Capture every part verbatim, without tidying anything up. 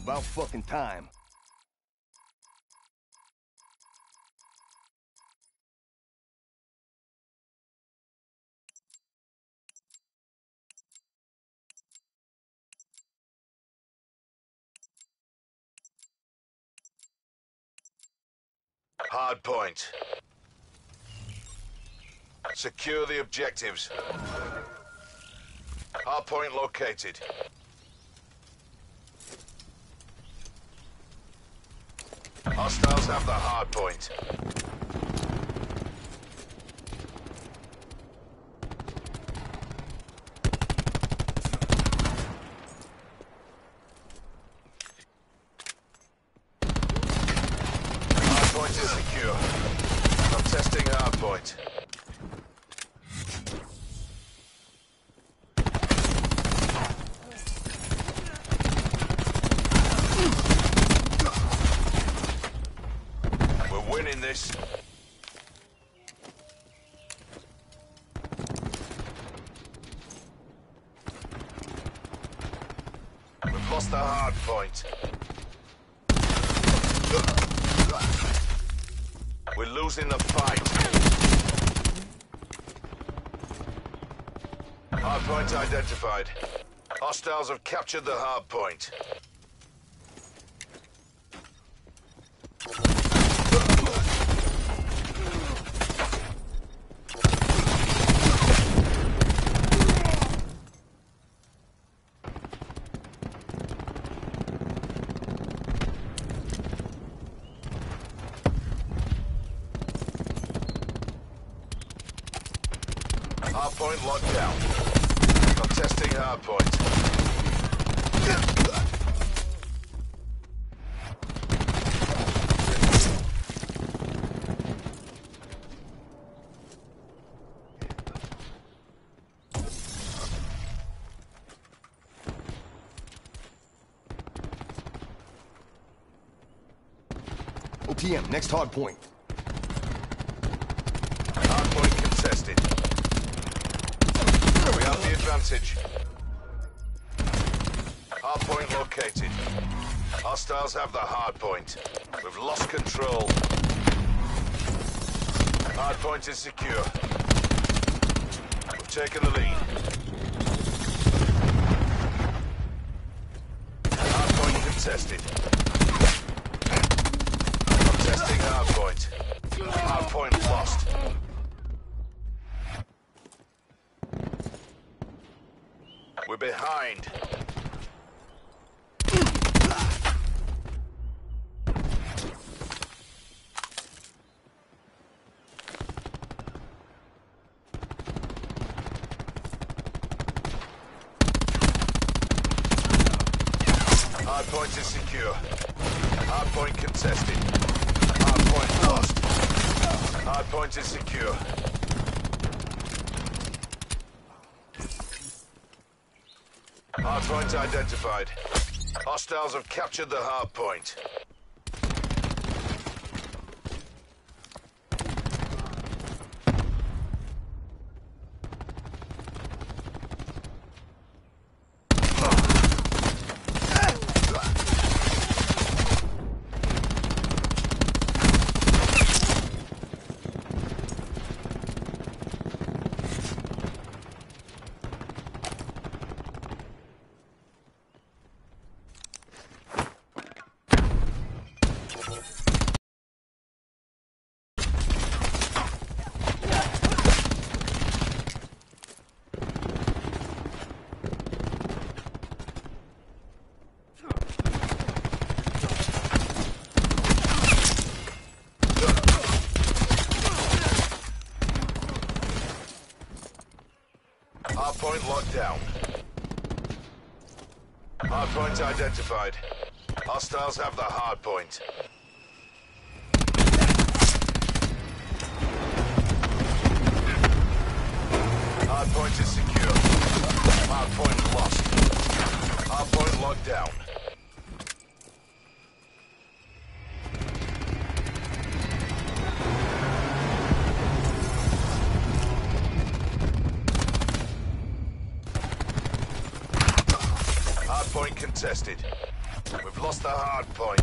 About fucking time. Hard point. Secure the objectives. Hard point located. Hostiles have the hard point. Hard point is secure. I'm testing hard point. Winning this. We've lost the hard point. We're losing the fight. Hard point identified. Hostiles have captured the hard point. Hardpoint locked down. I'm testing hardpoint. O T M, next hard point. Hardpoint contested. We have the advantage. Hardpoint located. Hostiles have the hardpoint. We've lost control. Hardpoint is secure. We've taken the lead. Hardpoint contested. I'm testing hardpoint. Hardpoint lost. We're behind. Hardpoint is secure. Hardpoint contested. Hardpoint lost. Hardpoint is secure. Hardpoint identified. Hostiles have captured the hardpoint. Hardpoint locked down. Hardpoint identified. Hostiles have the hardpoint. Hardpoint is secure. Hardpoint lost. Hardpoint locked down. Hardpoint contested. We've lost the hard point.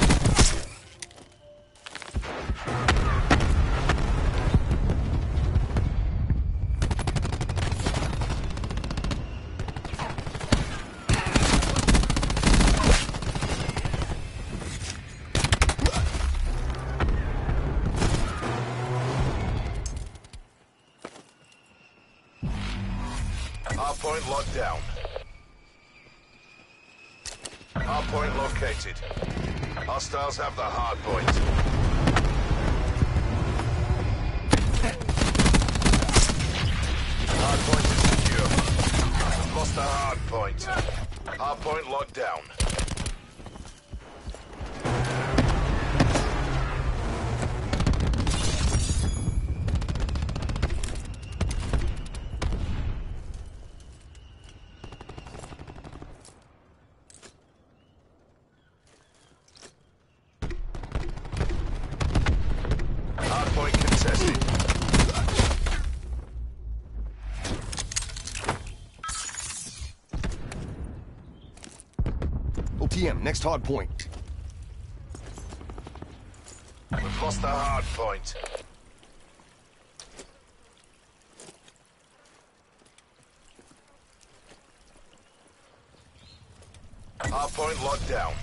Hardpoint locked down. Hardpoint located. Hostiles have the hardpoint. Hardpoint is secure. We've lost the hardpoint. Hardpoint locked down. Hardpoint contested. O P M, next hard point. We've lost the hardpoint. Hardpoint locked down.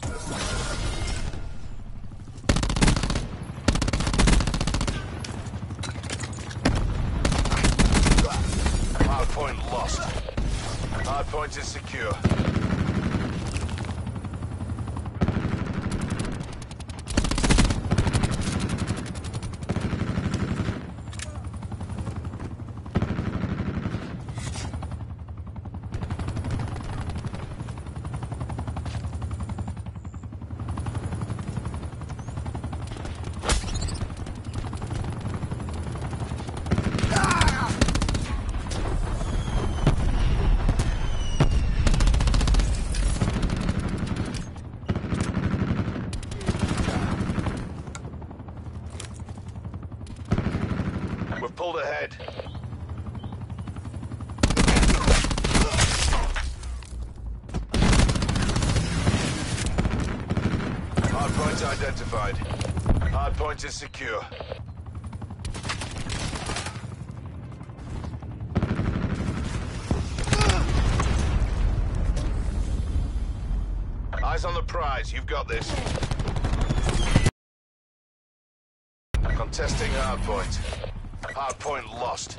Hardpoint lost. Hardpoint is secure. We've pulled ahead. Hardpoint identified. Hardpoint is secure. Eyes on the prize. You've got this. Contesting hardpoint. Hardpoint lost.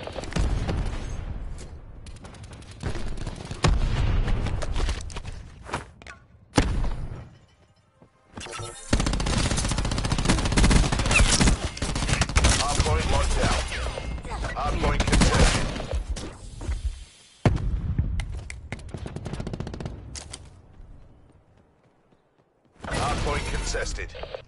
Hardpoint locked down. Hardpoint contested. Hardpoint contested.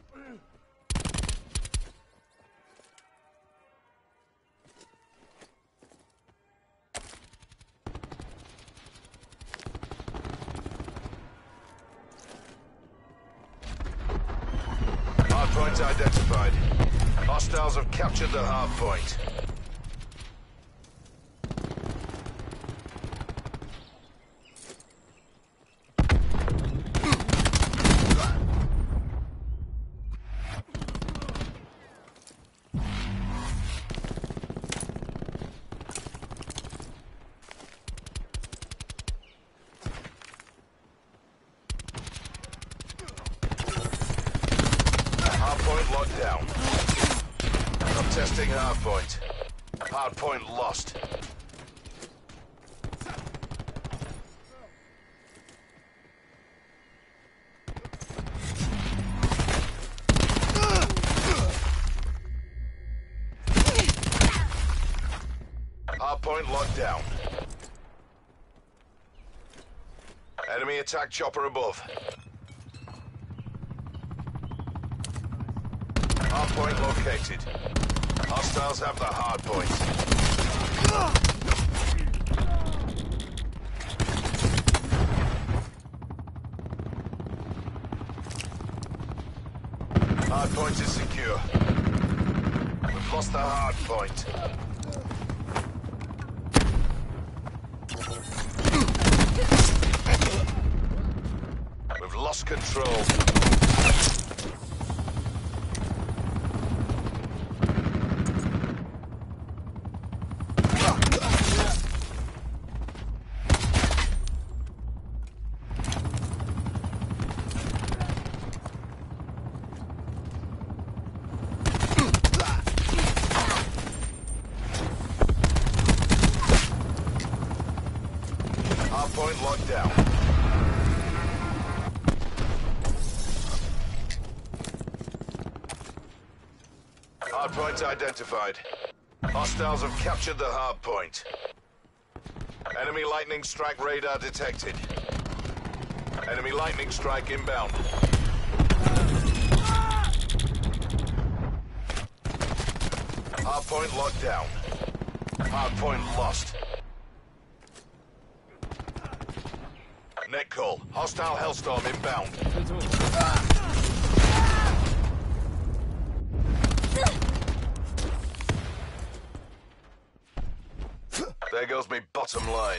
Hardpoint identified. Hostiles have captured the hardpoint. Hardpoint locked down. Contesting hardpoint. Hardpoint lost. Hardpoint locked down. Enemy attack chopper above. Hardpoint located. Hostiles have the hardpoint. Hardpoint is secure. We've lost the hardpoint. We've lost lost control. Hardpoint locked down. Hardpoint identified. Hostiles have captured the hardpoint. Enemy lightning strike radar detected. Enemy lightning strike inbound. Hardpoint locked down. Hardpoint lost. Net call. Hostile Hellstorm inbound. There goes me bottom line.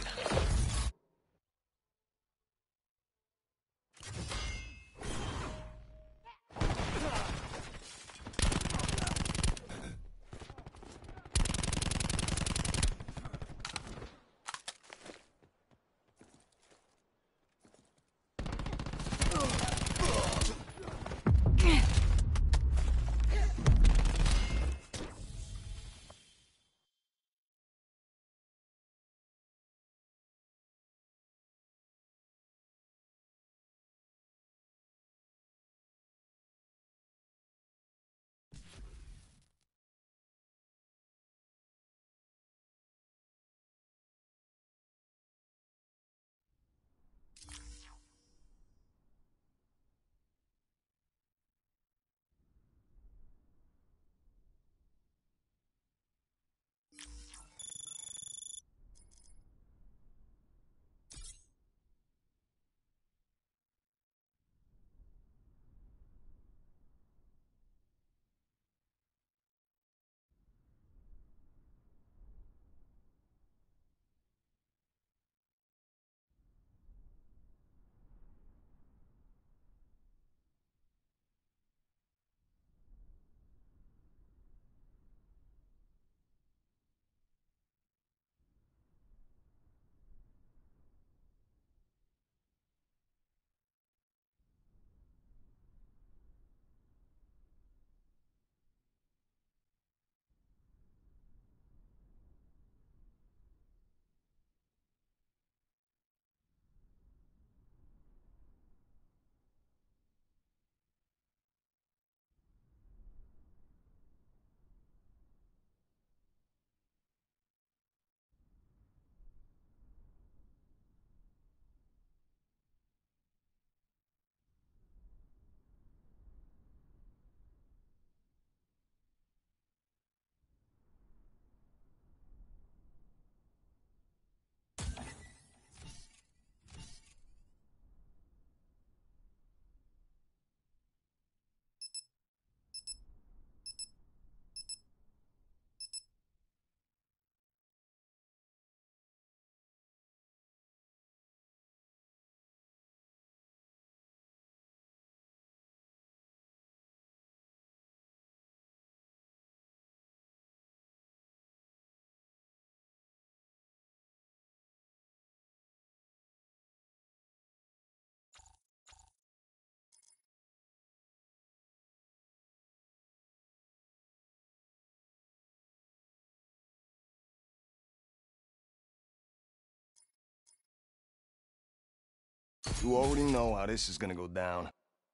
You already know how this is gonna go down.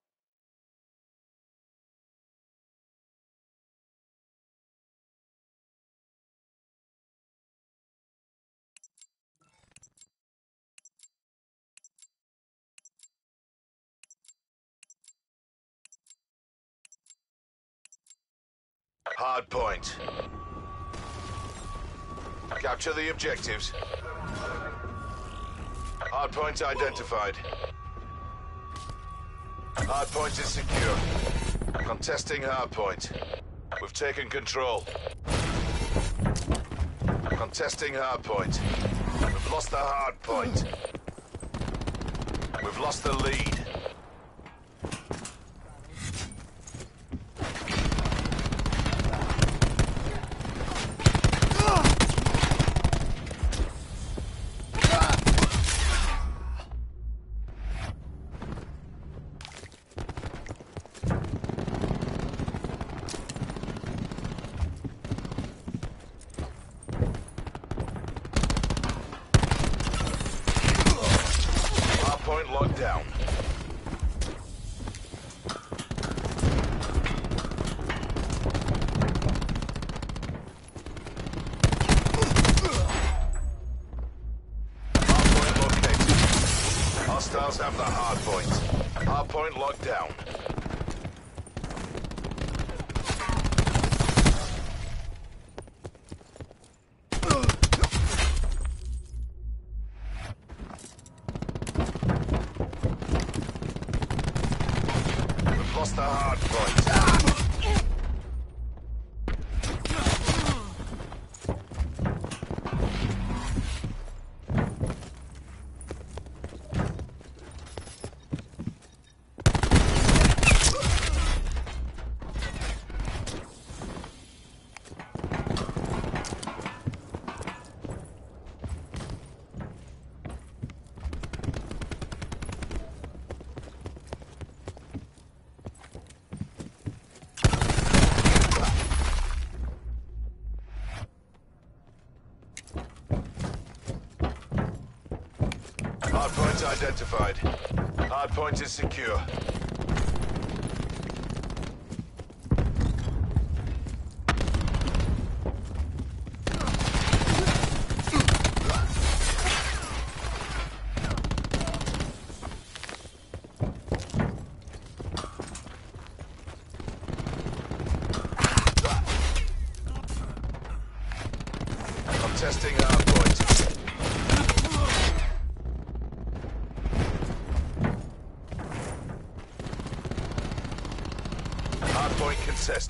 Hardpoint. Capture the objectives. Hardpoint identified. Hardpoint is secure. Contesting hardpoint. We've taken control. Contesting hardpoint. We've lost the hardpoint. We've lost the lead. down. Hardpoint located. Hostiles have the hardpoint. Hardpoint locked down. Lost the hard point. Hardpoint identified. Hardpoint is secure. I'm testing hardpoint. Hardpoint contested.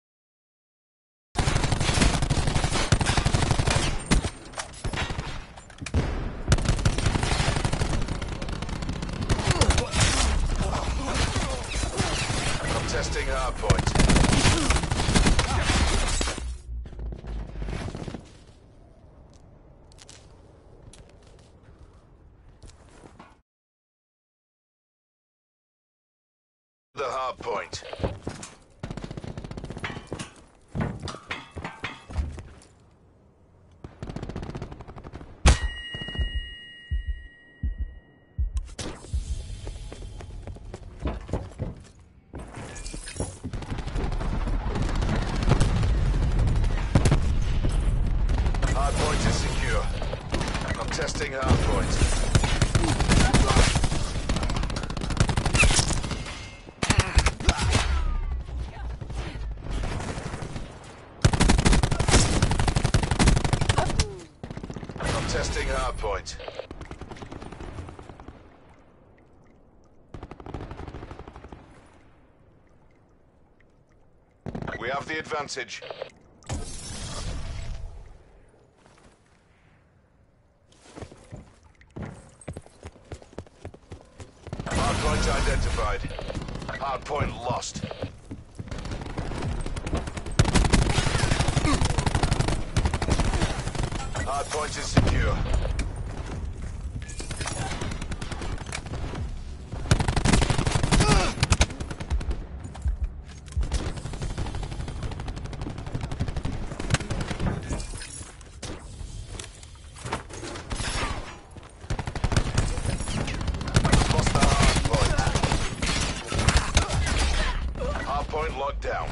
I'm testing hardpoint. The hardpoint. Hardpoint is secure. I'm testing hardpoint. I'm testing hardpoint. We have the advantage. Hardpoint identified. Hardpoint lost. Hardpoint is secure. Lost the hardpoint. Hardpoint locked down.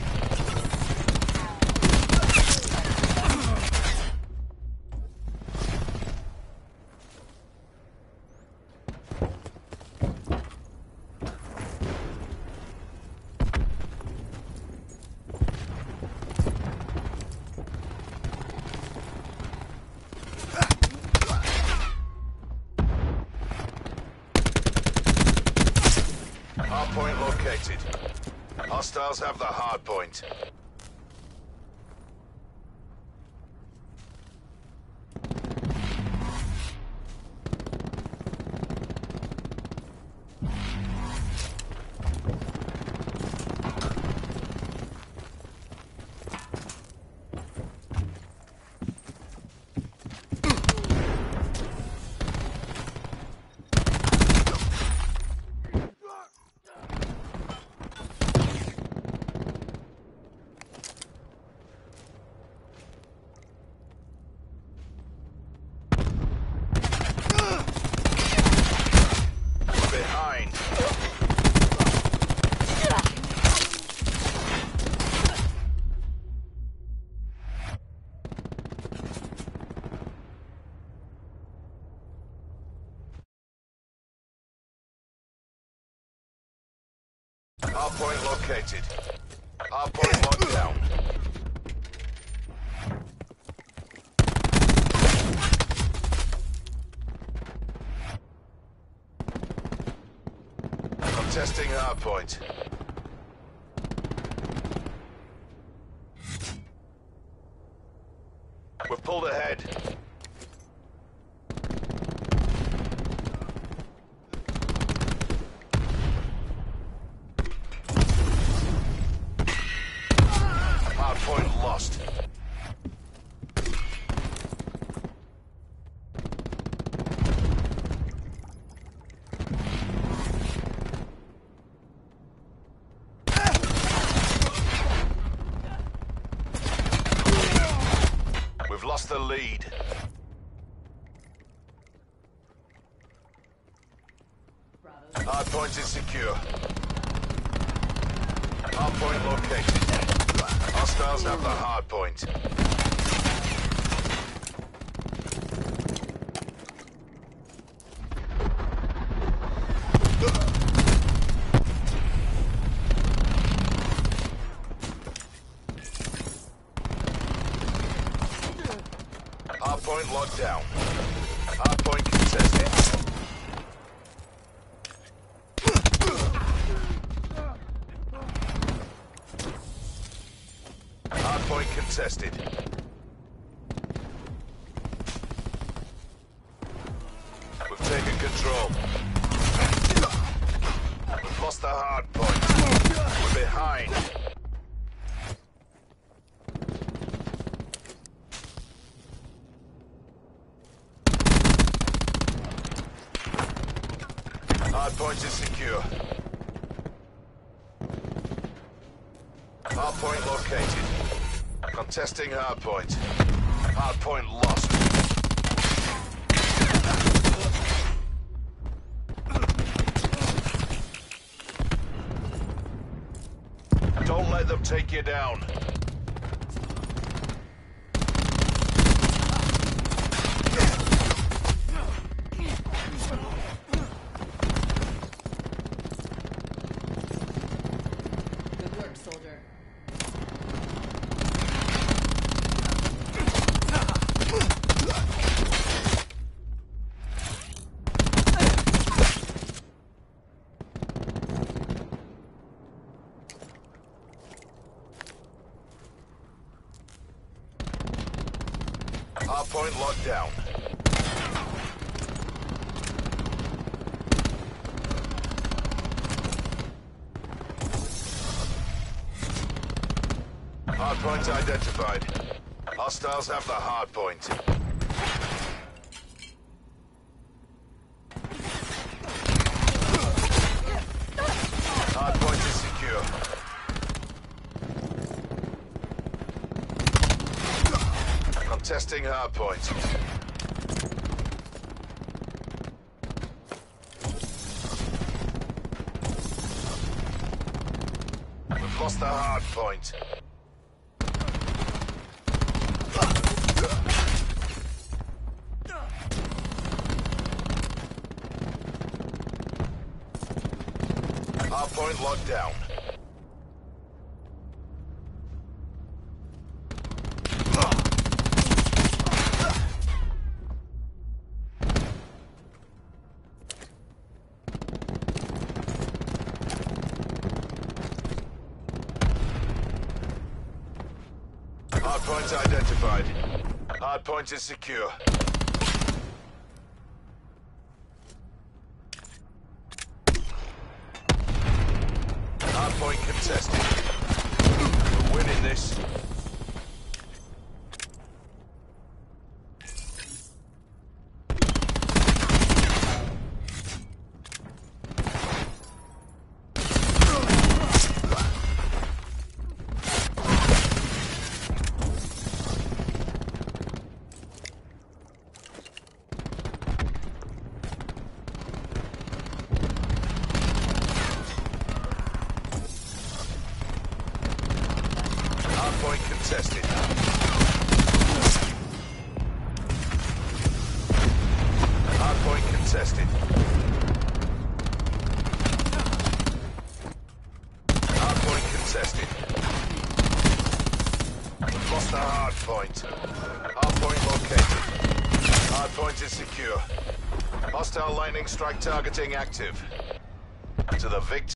Hardpoint located. Hostiles have the hardpoint. Hardpoint located. Hardpoint locked down. Contesting hardpoint. We've pulled ahead. Hardpoint lost. We've lost the lead. Hardpoint is secure. Hardpoint located. Hostiles have the hardpoint. Hardpoint locked down. Hardpoint contested. Hardpoint contested. We've taken control. We've lost the hardpoint. We're behind. Hardpoint is secure. Hardpoint located. Contesting hardpoint. Hardpoint lost. Don't let them take you down. Good work, soldier. Hardpoint locked down. Hardpoint identified. Hostiles have the hardpoint. Hardpoint is secure. Contesting hardpoint. We've lost the hardpoint. Hardpoint locked down. Hardpoint identified. Hardpoint is secure. Hardpoint contested. We're winning this. Hardpoint contested. Hardpoint contested. point. Hardpoint located. Hardpoint is secure. Hostile lightning strike targeting active. To the victim.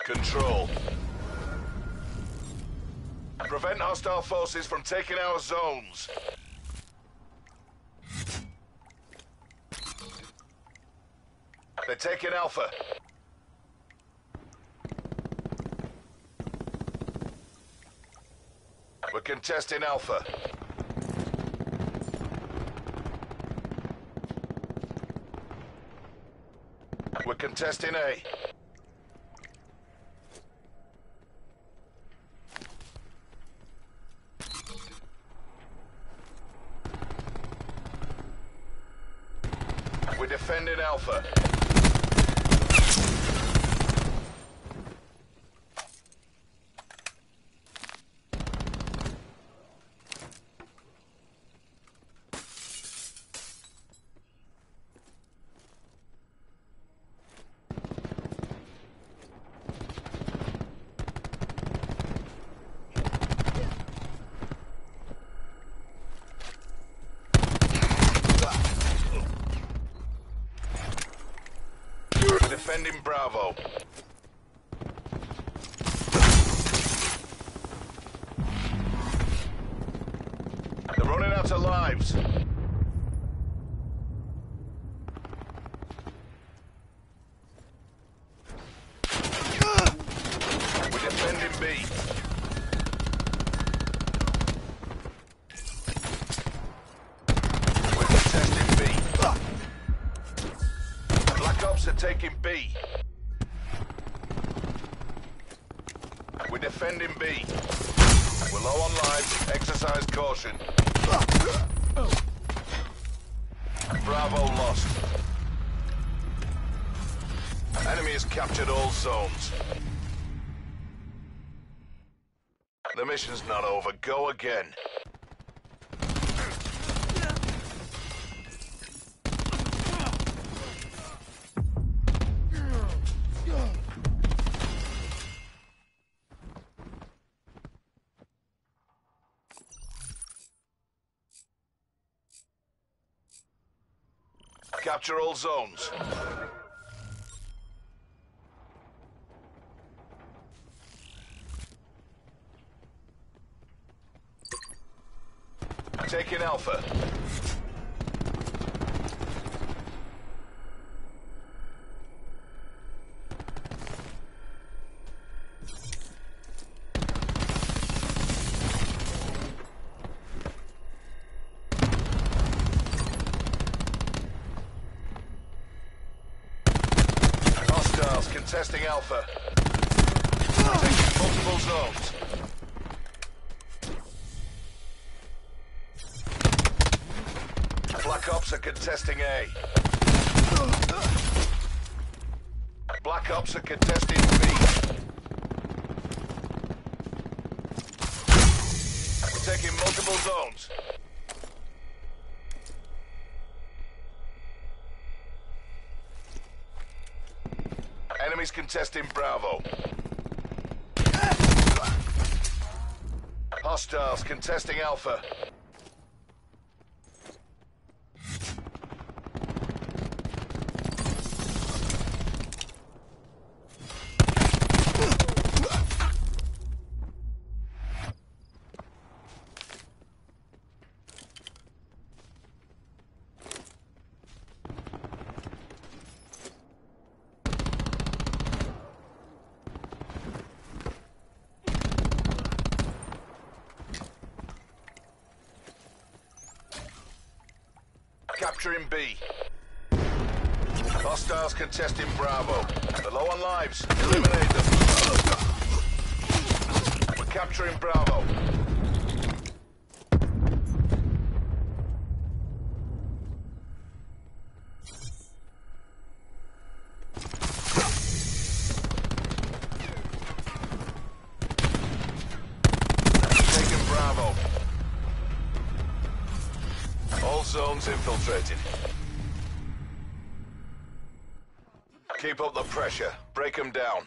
Control. Prevent hostile forces from taking our zones. They're taking Alpha. We're contesting Alpha. We're contesting A. We're defending Alpha. Defending Bravo. They're running out of lives. We're defending B. We're contesting B. Black Ops are taking B. We're defending B. We're low on lives. Exercise caution. Bravo lost. Enemy has captured all zones. The mission's not over. Go again. Capture all zones. Taking Alpha. Hostiles contesting Alpha. Taking multiple zones. Black Ops are contesting A. Black Ops are contesting B. We're taking multiple zones. Enemies contesting Bravo. Hostiles contesting Alpha. Capturing B. Hostiles contesting Bravo. They're low on lives. Eliminate them. We're capturing Bravo. Taking Bravo. All zones infiltrated. Keep up the pressure. Break them down.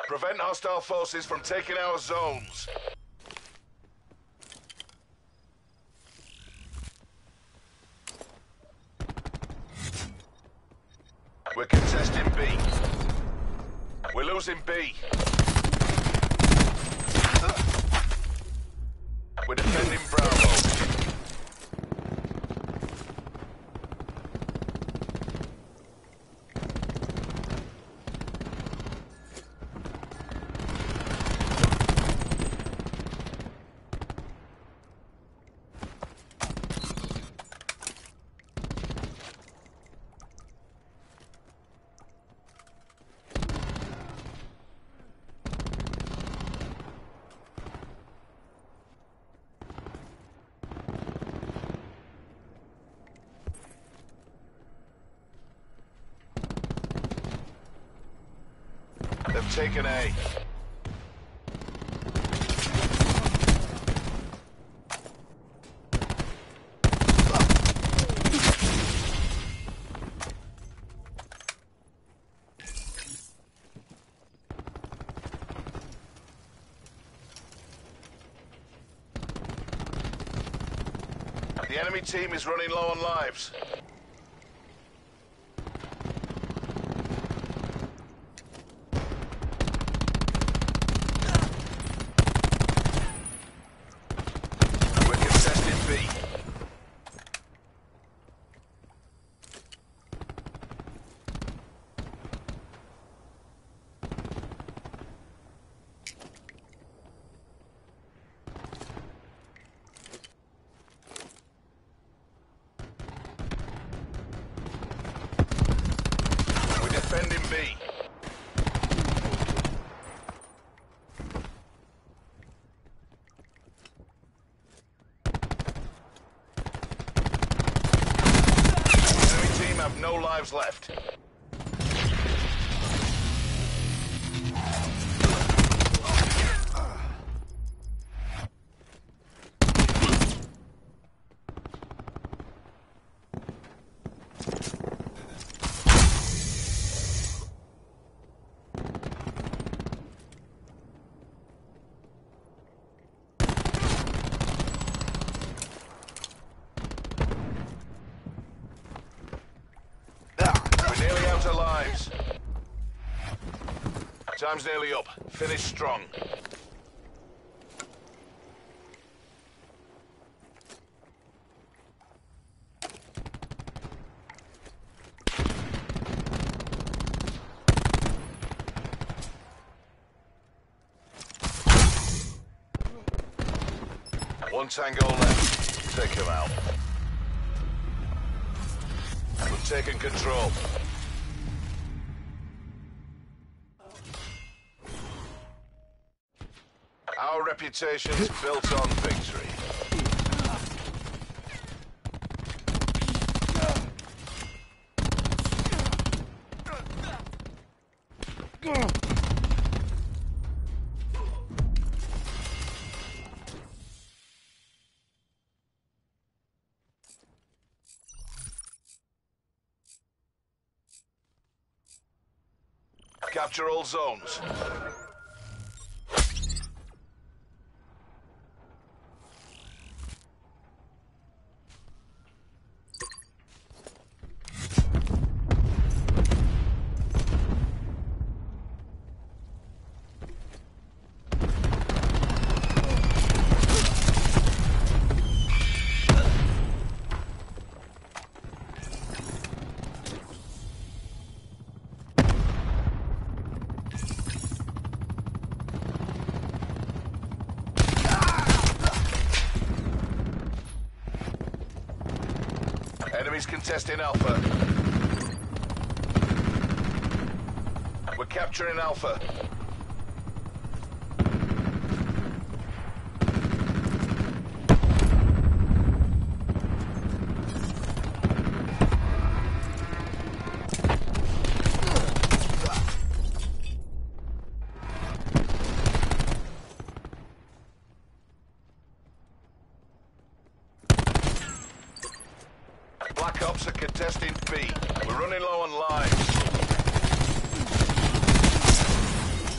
Prevent hostile forces from taking our zones. We're contesting B. We're losing B. We're defending Bravo. They've taken A. The enemy team is running low on lives. Defending B. Enemy team have no lives left. Lives. Time's nearly up. Finish strong. One tango left. Take him out. We've taken control. Our reputation is built on victory. Capture all zones. Enemies contesting Alpha. We're capturing Alpha. Black Ops are contesting B. We're running low on lives.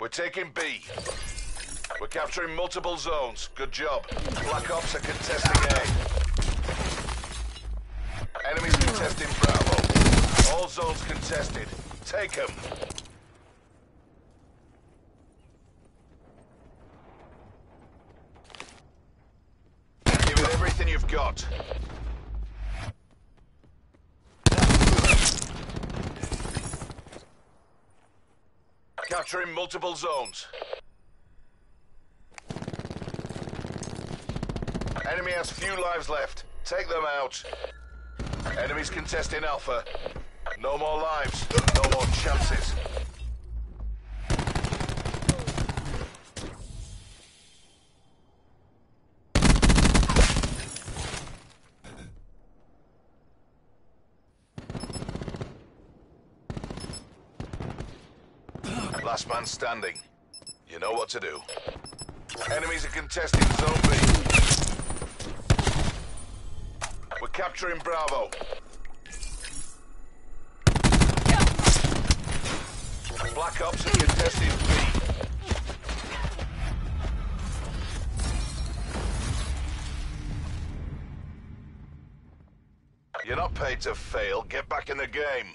We're taking B. We're capturing multiple zones. Good job. Black Ops are contesting A. Enemies contesting Bravo. All zones contested. Take them. Give it everything you've got. Capturing multiple zones. Enemy has few lives left. Take them out. Enemies contesting Alpha. No more lives. No more chances. Last man standing. You know what to do. Enemies are contesting Zone B. We're capturing Bravo. Black Ops are contesting B. You're not paid to fail. Get back in the game.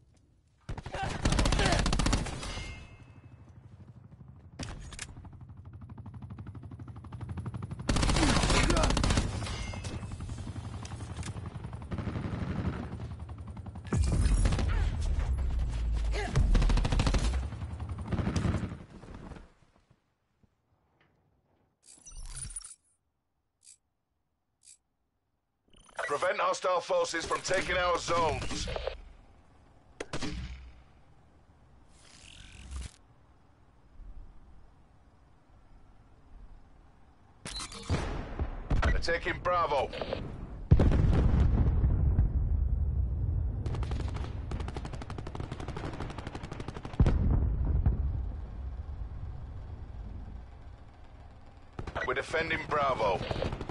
Prevent hostile forces from taking our zones. They're taking Bravo. We're defending Bravo.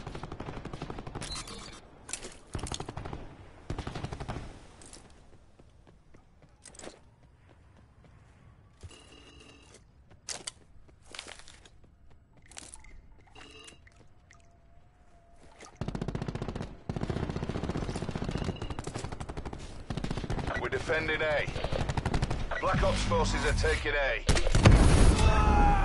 We're defending A. Black Ops forces are taking A.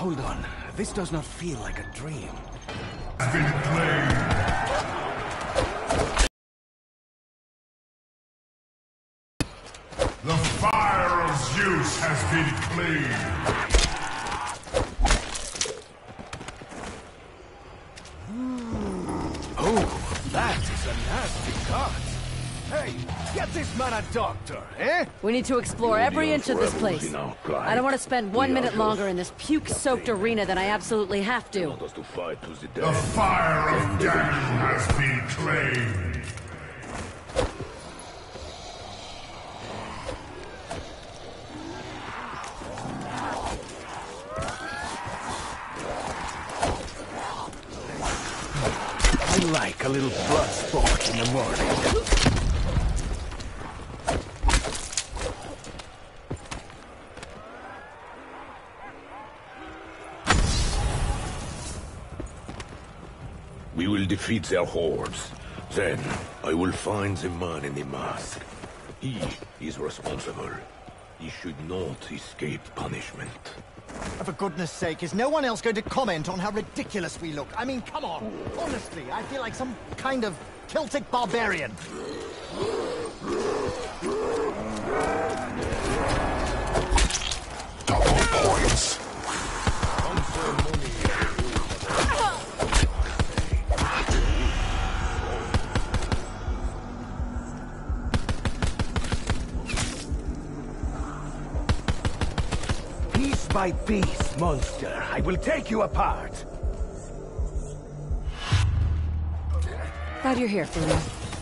Hold on. This does not feel like a dream. Has been claimed. The fire of Zeus has been claimed. Oh, that is a nasty cut. Hey, get this man a doctor, eh? We need to explore every inch of this place. I don't want to spend one minute longer in this puke-soaked arena than I absolutely have to. The fire of Daniel has been claimed. I like a little blood sport in the morning. We will defeat their hordes. Then, I will find the man in the mask. He is responsible. He should not escape punishment. For goodness sake, is no one else going to comment on how ridiculous we look? I mean, come on. Honestly, I feel like some kind of Celtic barbarian. Double points. By piece, monster. I will take you apart. Glad you're here, Funa.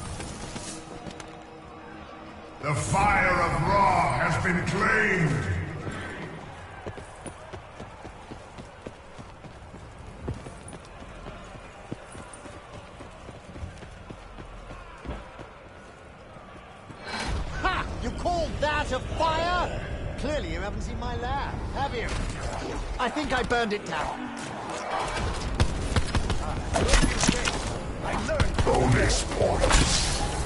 The fire of Ra has been claimed. Ha! You call that a fire? Clearly you haven't seen my lab, have you? I think I burned it down. I learned. Bonus points.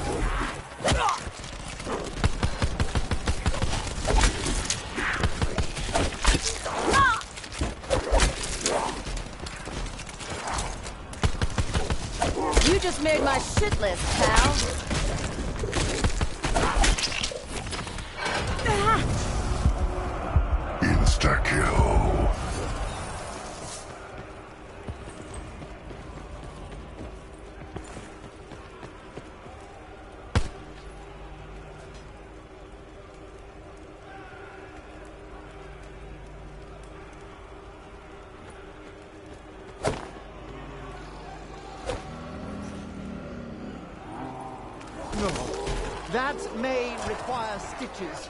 You just made my shit list, pal. Insta-kill. No. That may require stitches.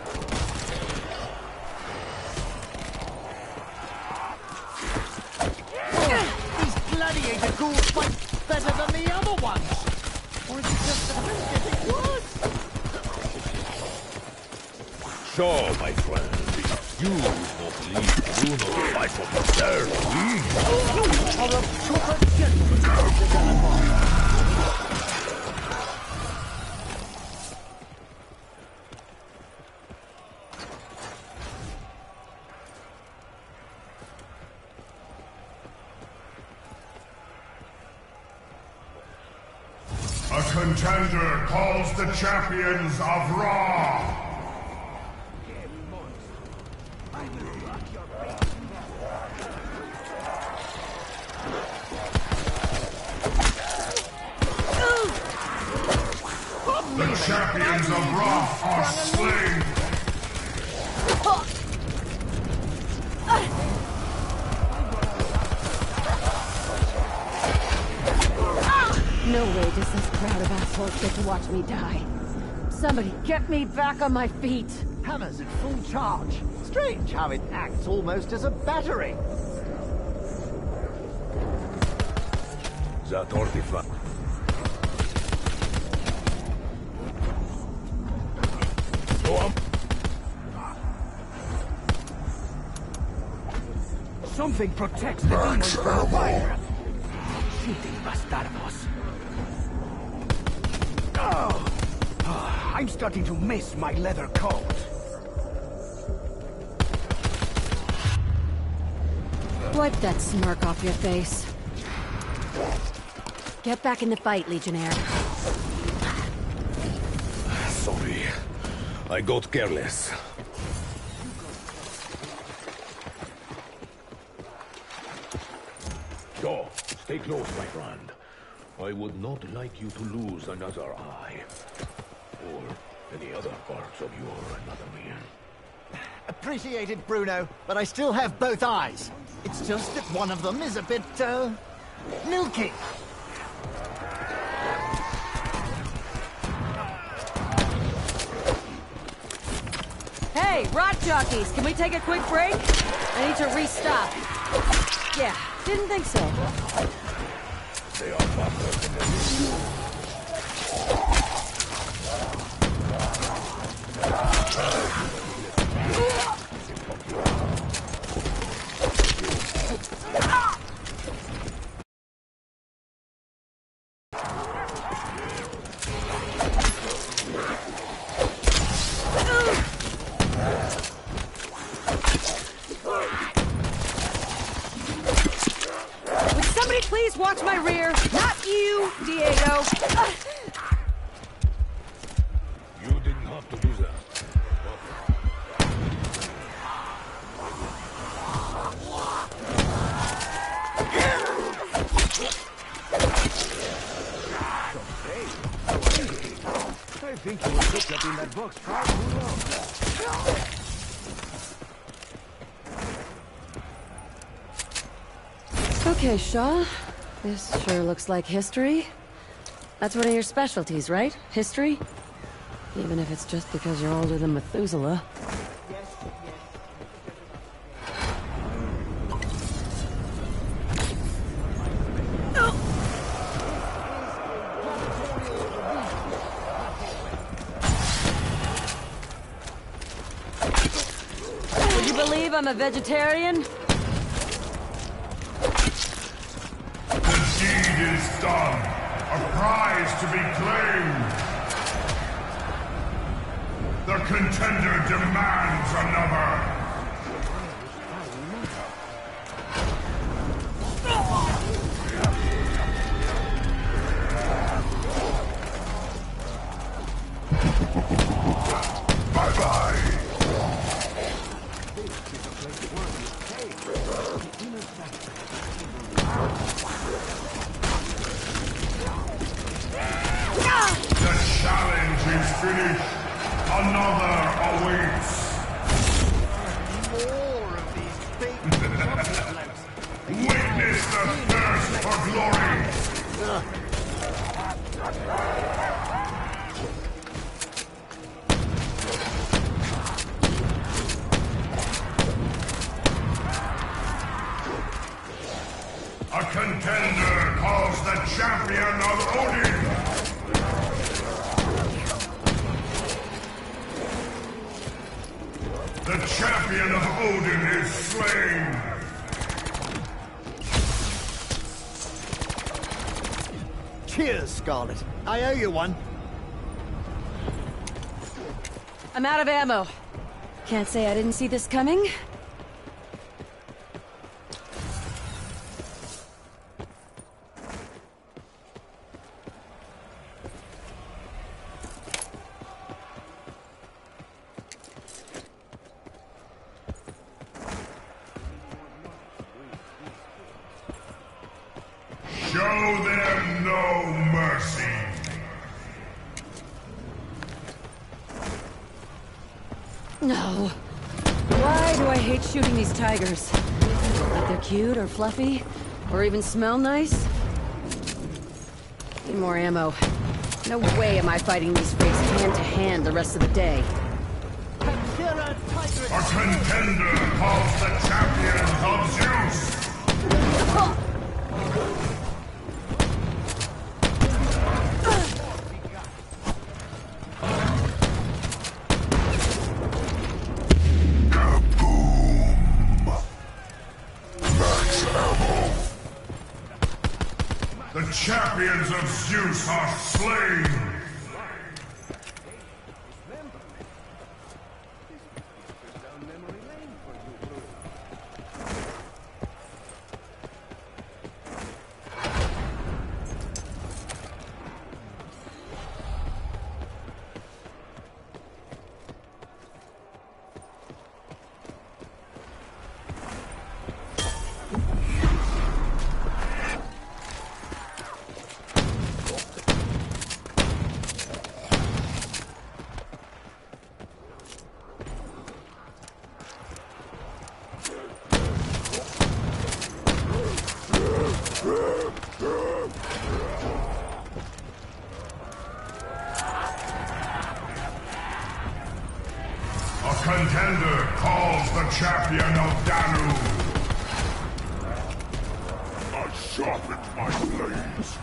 Gladiator ghouls fight better than the other ones! Or is it just that I'm getting worse? So, my friend, you will not leave Bruno to fight for himself. Or a proper gentleman of the Gallagher. A contender calls the champions of Ra! The champions of Ra are slain! No way does this crowd of assholes get to watch me die. Somebody get me back on my feet. Hammer's at full charge. Strange how it acts almost as a battery. That artifact. Go on. Something protects the demons from the fire. Cheating bastardos. Oh. Oh, I'm starting to miss my leather coat. Wipe that smirk off your face. Get back in the fight, Legionnaire. Sorry. I got careless. Go. Stay close, my friend. I would not like you to lose another eye. Or any other parts of your anatomy. Appreciated, Bruno, but I still have both eyes. It's just that one of them is a bit, uh, milky. Hey, rot jockeys, can we take a quick break? I need to restock. Yeah, didn't think so. They are faster than this. Please watch my rear. Not you, Diego. You didn't have to do that. I think you were picked up in that box far too long. Okay, Shaw. This sure looks like history. That's one of your specialties, right? History? Even if it's just because you're older than Methuselah. Would you believe I'm a vegetarian? Is done. A prize to be claimed. The contender demands another. Bye-bye. Finished. Another awaits. More of these big Witness the thirst for glory. A contender calls the champion of Odin. The champion of Odin is slain! Cheers, Scarlet. I owe you one. I'm out of ammo. Can't say I didn't see this coming. Show them no mercy. No. Why do I hate shooting these tigers? Like they're cute or fluffy, or even smell nice? Need more ammo. No way am I fighting these freaks hand to hand the rest of the day. A contender calls the champion of Zeus. The champions of Zeus are slain! Contender calls the champion of Danu. I sharpened my blades.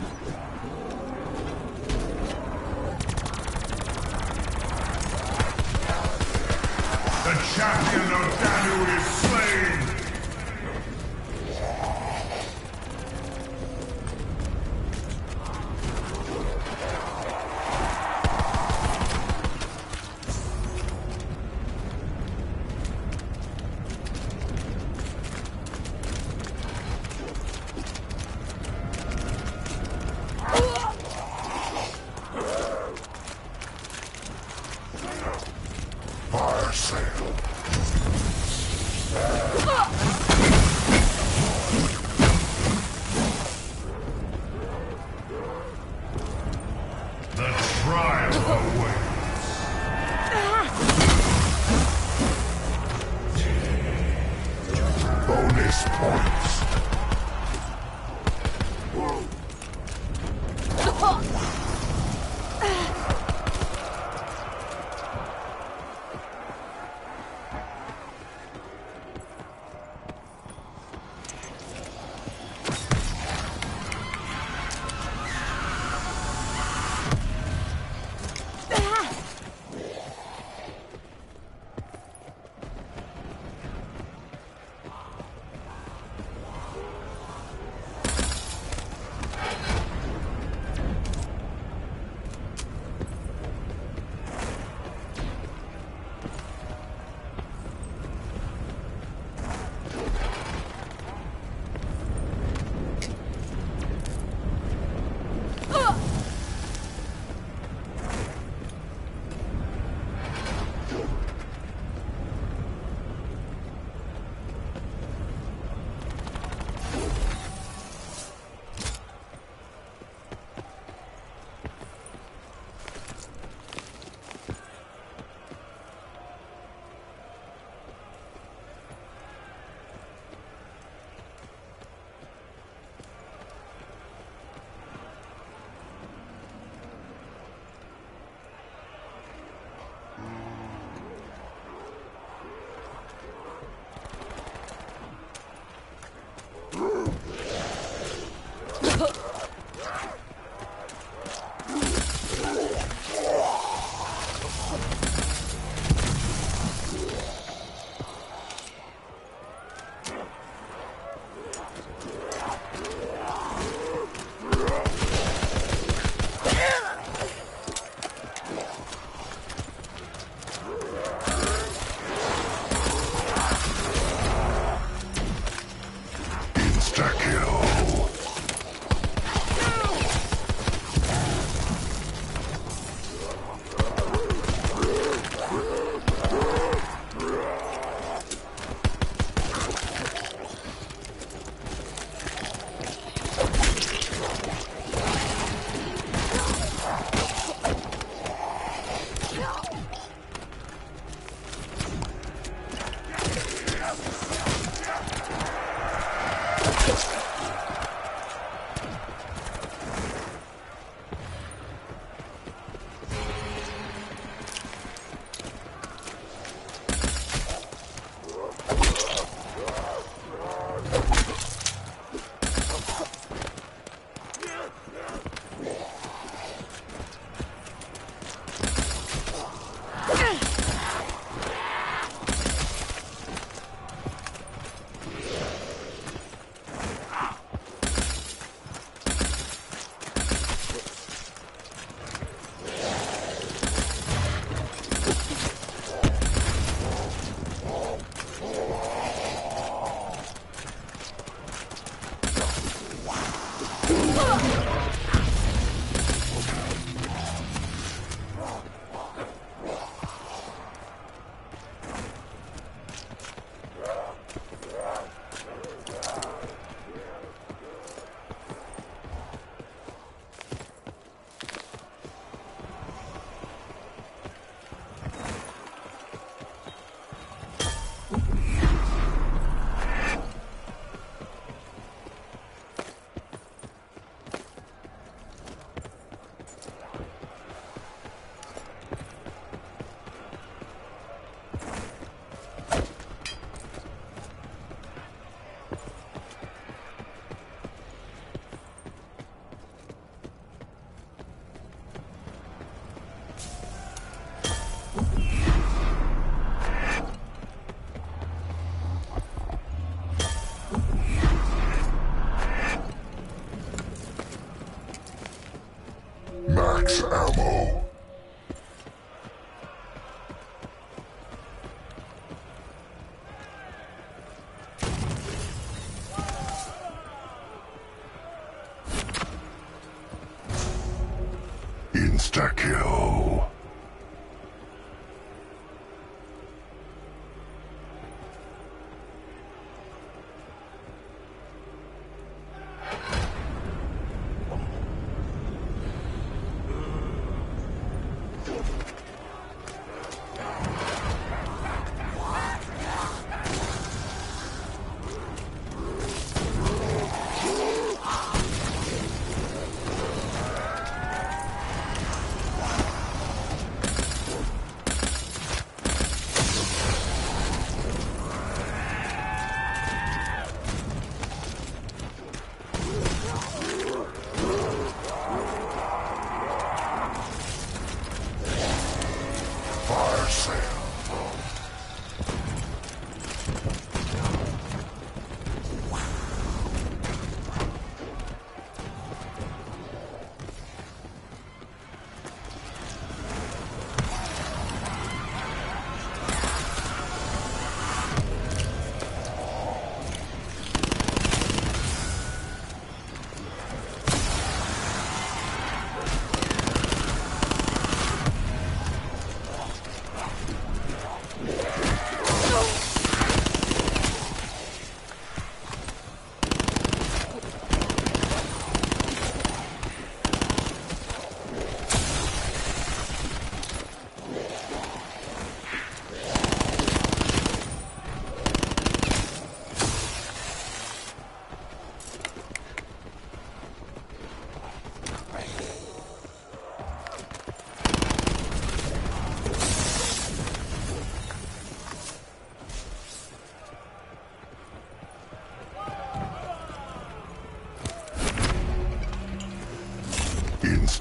The champion of Danu is slain! Fire sale. The trial awaits. Bonus points.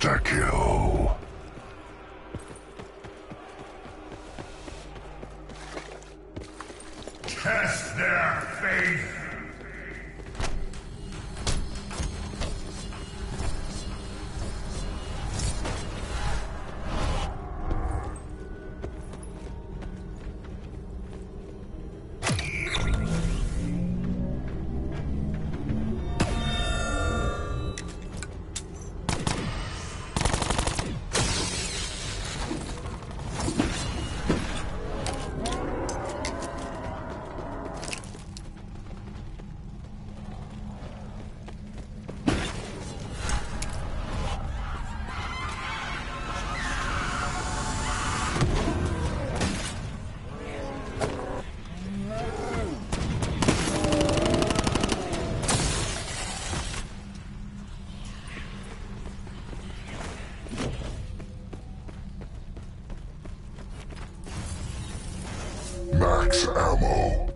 Insta-kill. Test their faith. Max ammo.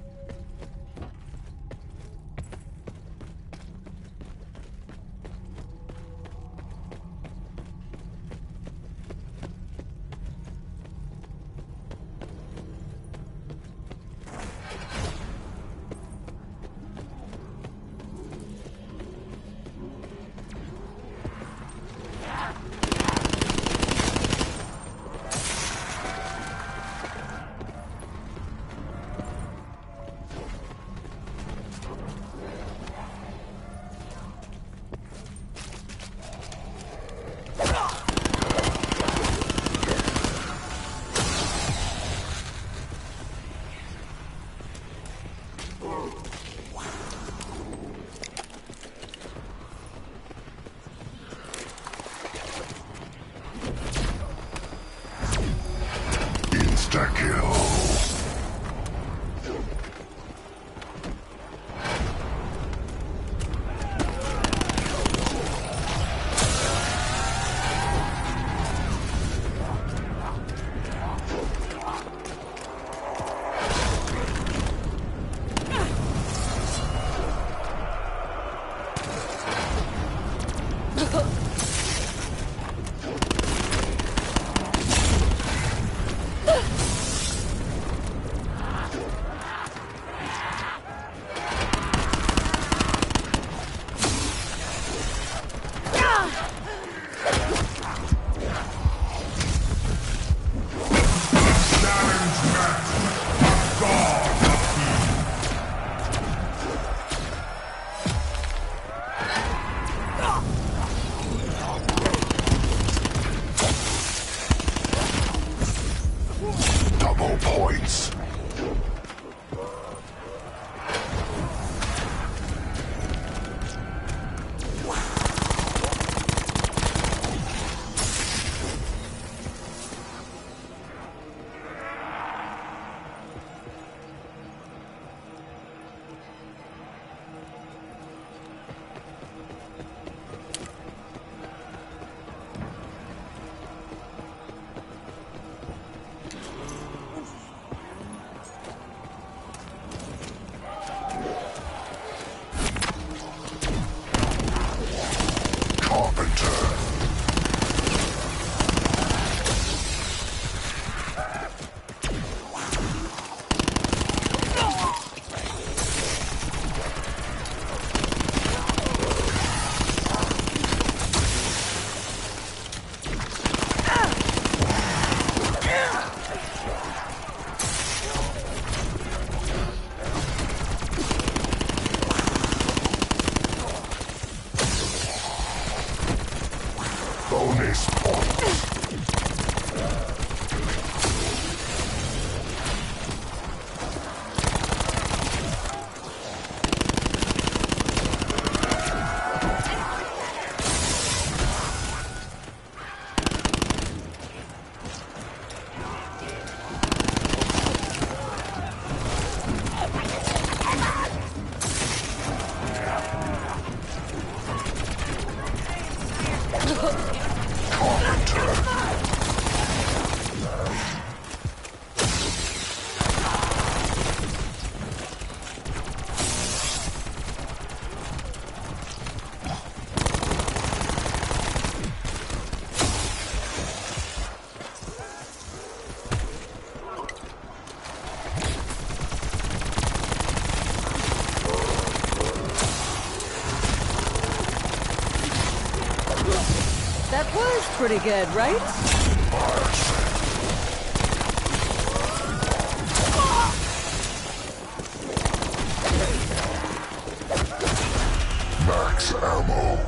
That was pretty good, right? Max ammo.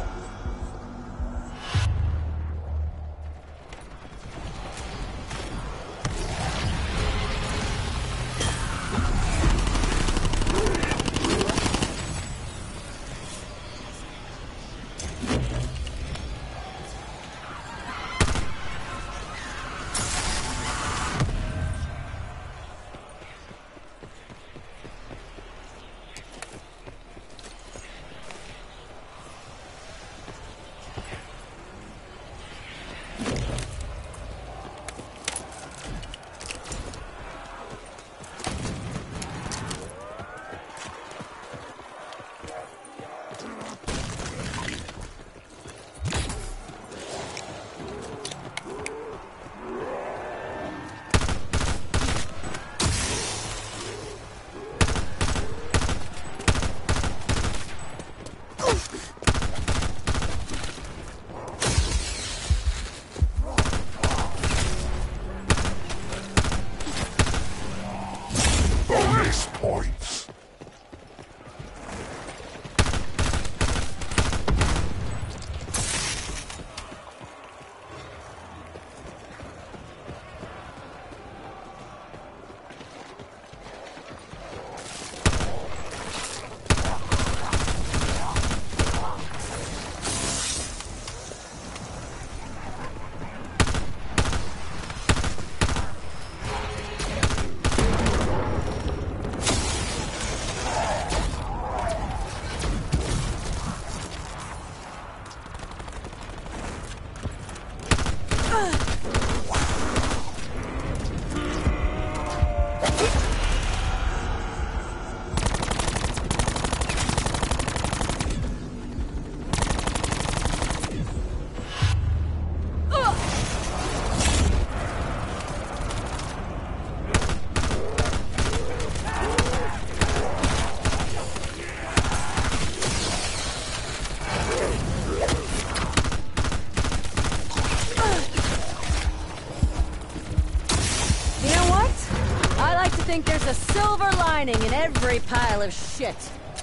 Points. I think there's a silver lining in every pile of shit.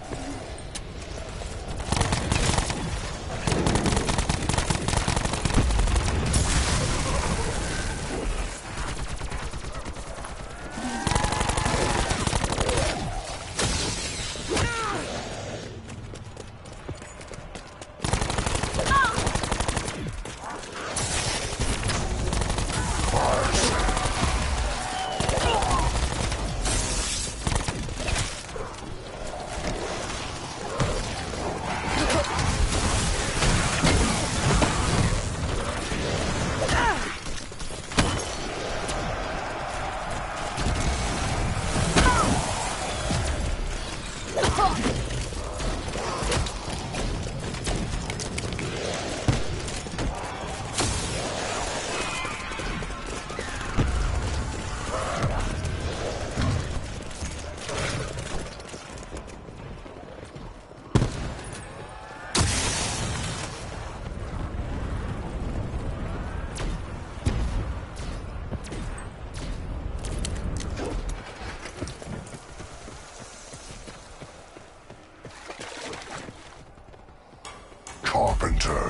Carpenter.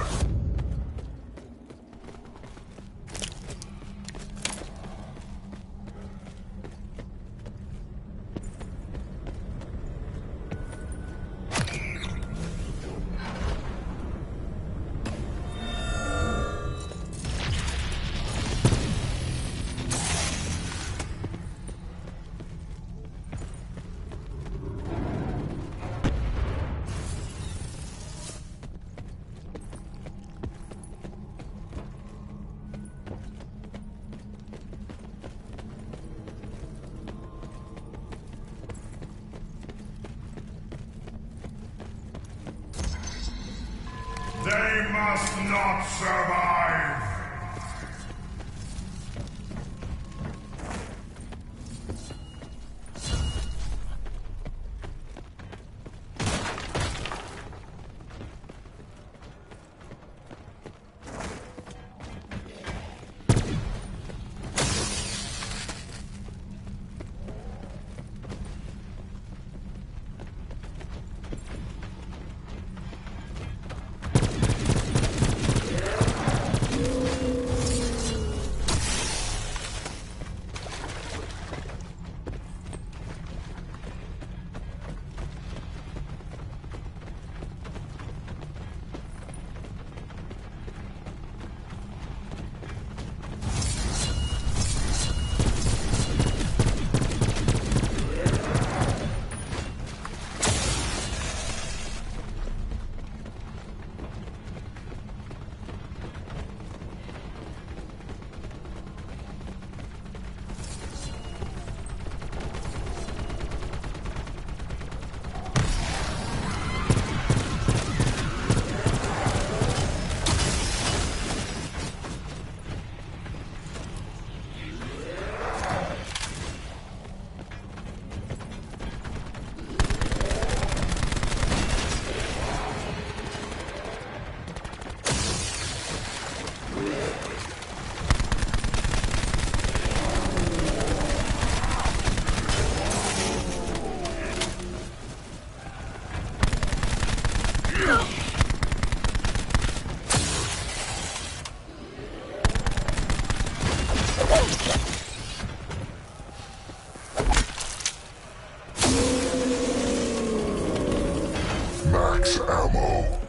They must not survive! Thanks, ammo.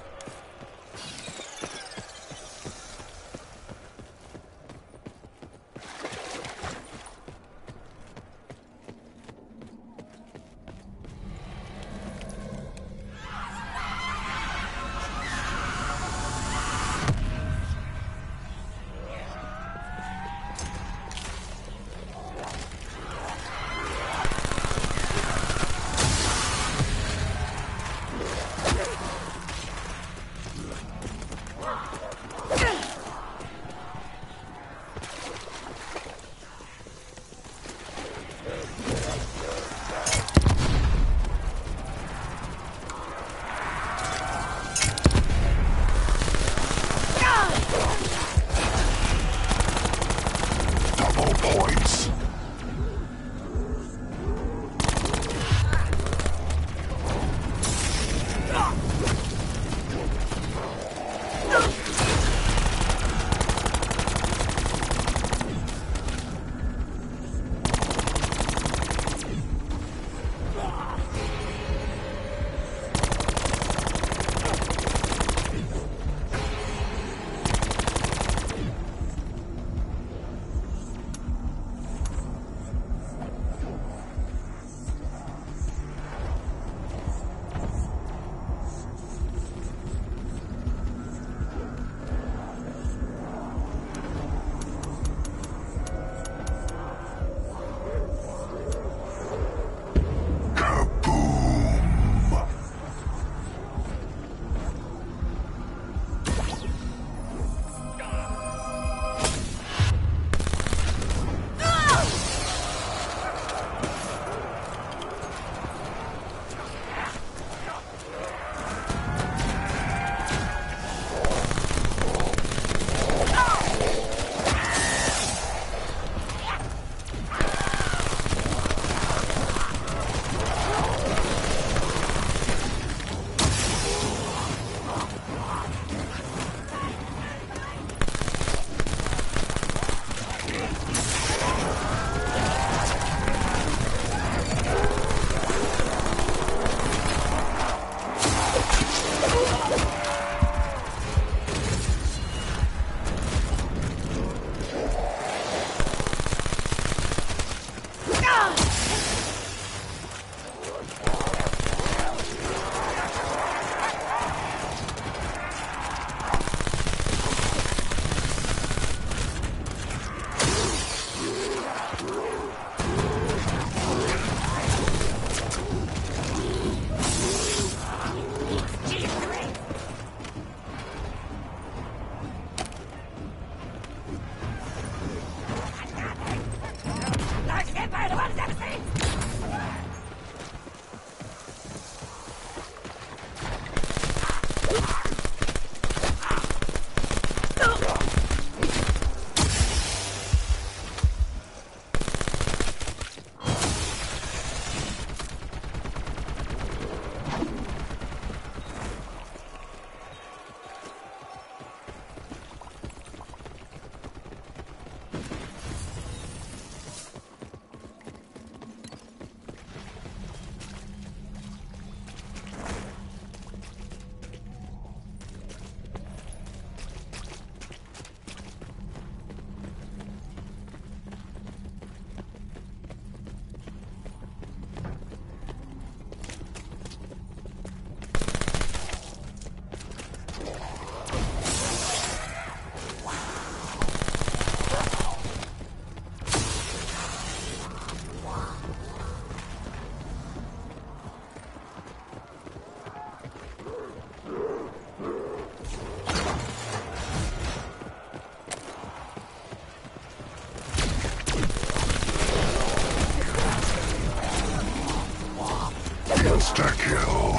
Insta-kill.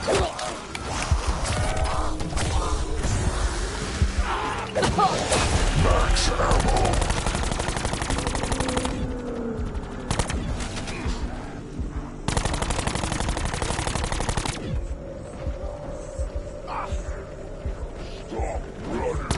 Max ammo. Stop running.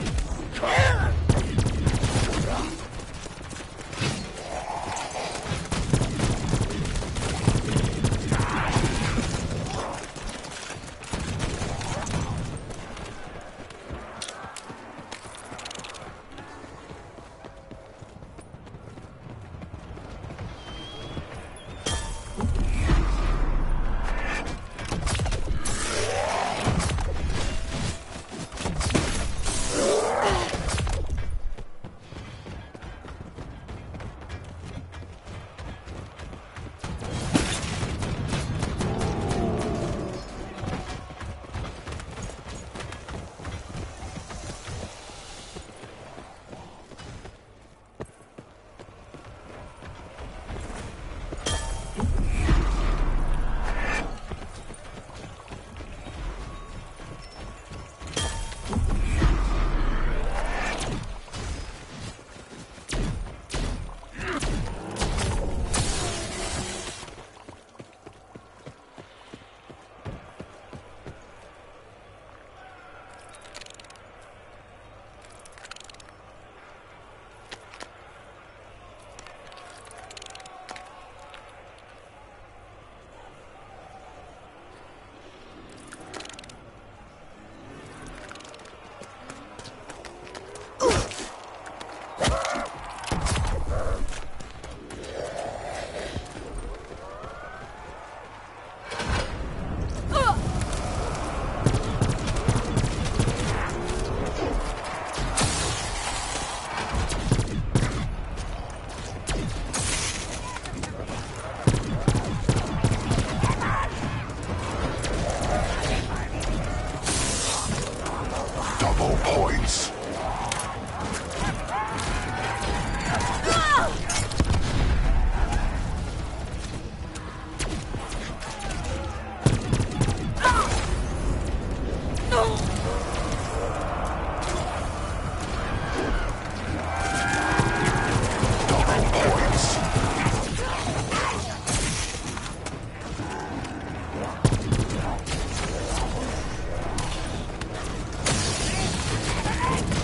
Double points. Double points.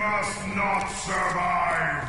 must not survive!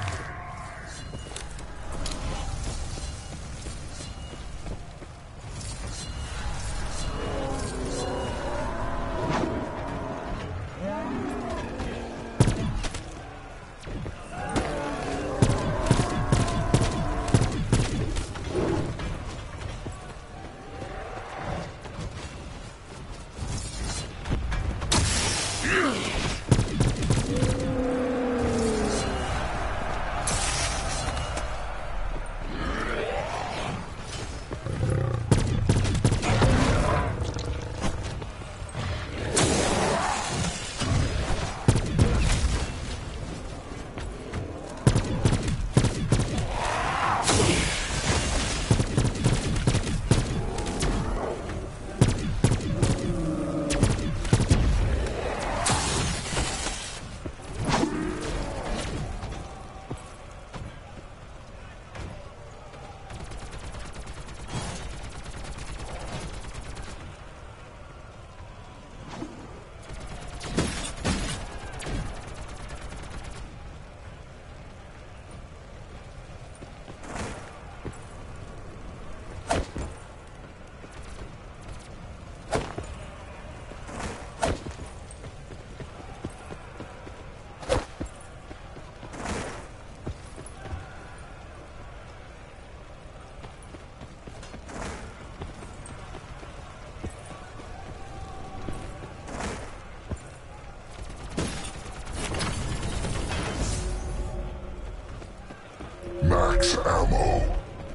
Max ammo.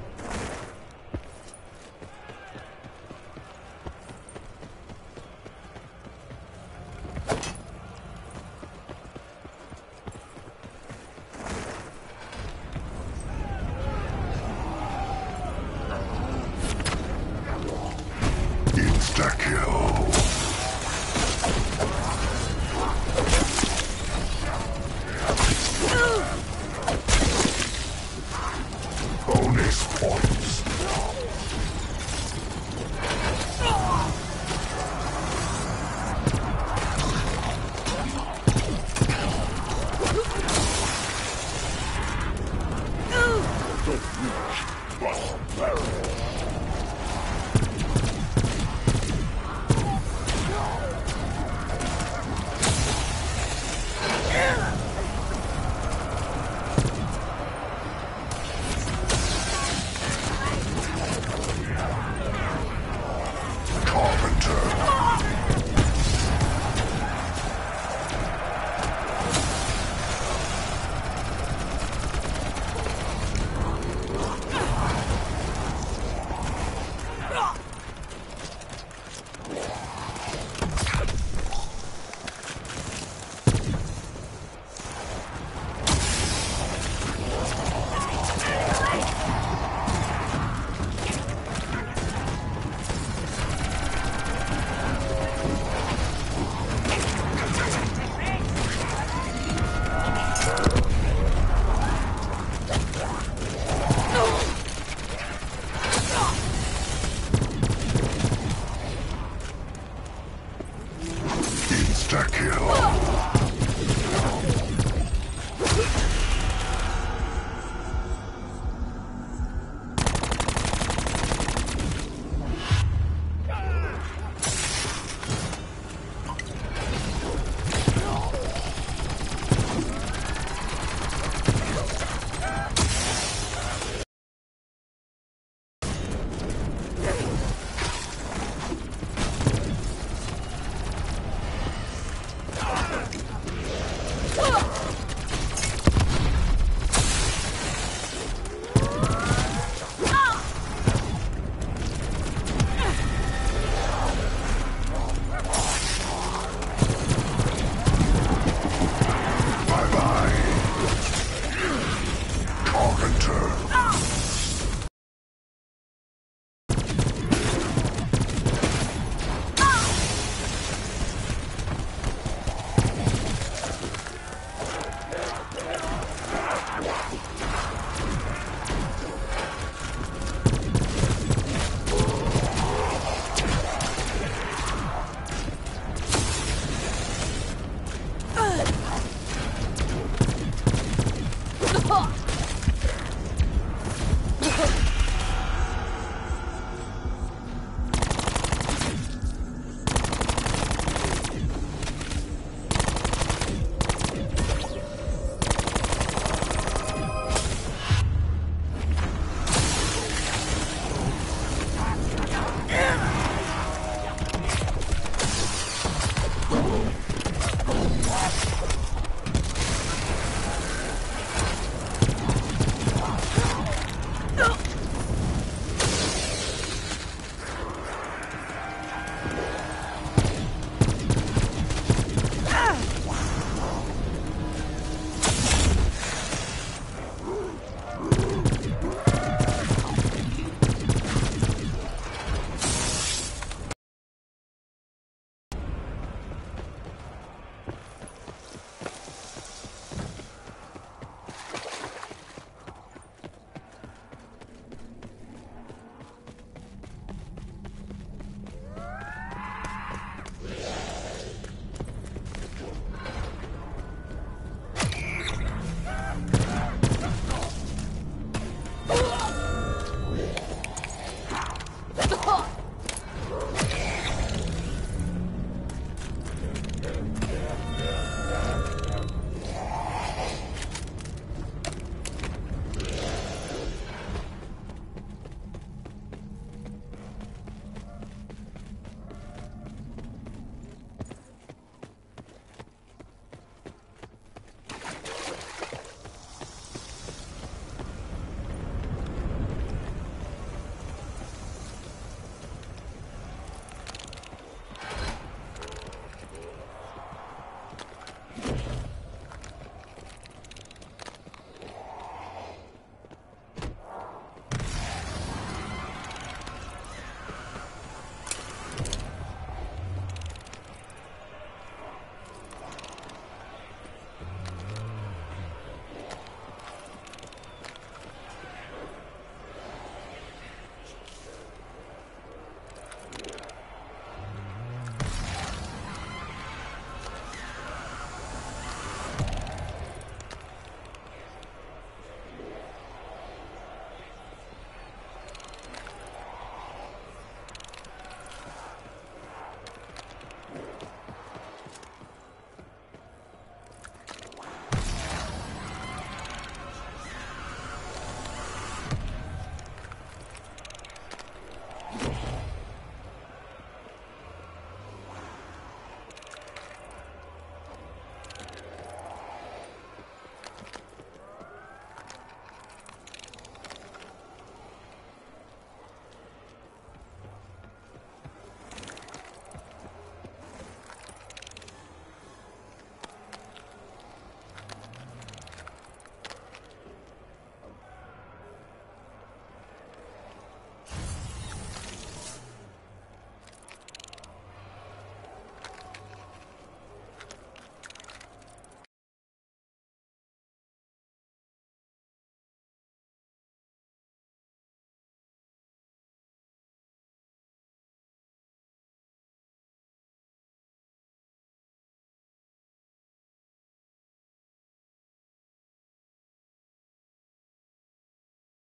Insta-kill. Bonus points.